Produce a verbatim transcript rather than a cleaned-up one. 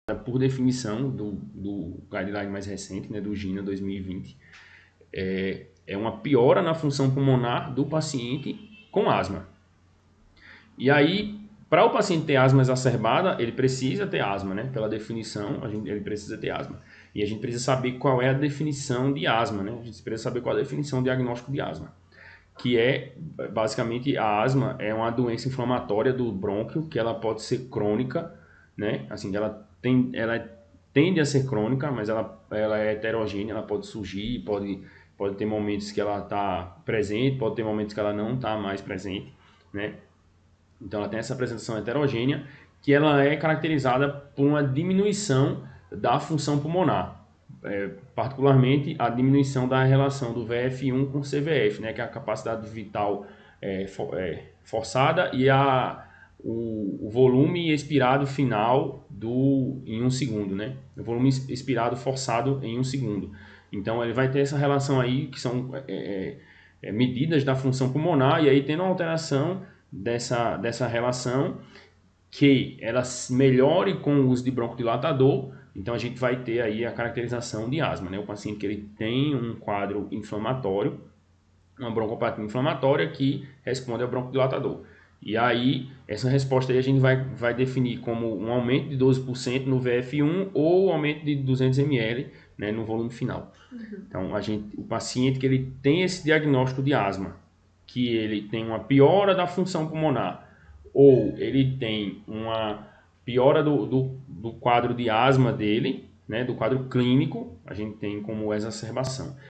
por definição do, do guideline mais recente, né, do GINA dois mil e vinte, é, é uma piora na função pulmonar do paciente com asma. E aí, para o paciente ter asma exacerbada, ele precisa ter asma, né? Pela definição, a gente, ele precisa ter asma. E a gente precisa saber qual é a definição de asma, né? A gente precisa saber qual é a definição diagnóstico de asma. Que é, basicamente, a asma é uma doença inflamatória do brônquio, que ela pode ser crônica, né? Assim, ela, tem, ela tende a ser crônica, mas ela, ela é heterogênea, ela pode surgir, pode, pode ter momentos que ela está presente, pode ter momentos que ela não está mais presente, né? Então ela tem essa apresentação heterogênea, que ela é caracterizada por uma diminuição da função pulmonar, é, particularmente a diminuição da relação do V F um com C V F, né, que é a capacidade vital é, for, é, forçada e a, o, o volume expirado final do, em um segundo, né, o volume expirado forçado em um segundo. Então ele vai ter essa relação aí, que são é, é, medidas da função pulmonar, e aí tendo uma alteração dessa, dessa relação, que ela melhore com o uso de broncodilatador, então a gente vai ter aí a caracterização de asma, né? O paciente que ele tem um quadro inflamatório, uma broncopatia inflamatória que responde ao broncodilatador. E aí, essa resposta aí a gente vai, vai definir como um aumento de doze por cento no V F um ou um aumento de duzentos mililitros, né, no volume final. Uhum. Então, a gente, o paciente que ele tem esse diagnóstico de asma, que ele tem uma piora da função pulmonar, ou ele tem uma piora do, do, do quadro de asma dele, né, do quadro clínico, a gente tem como exacerbação.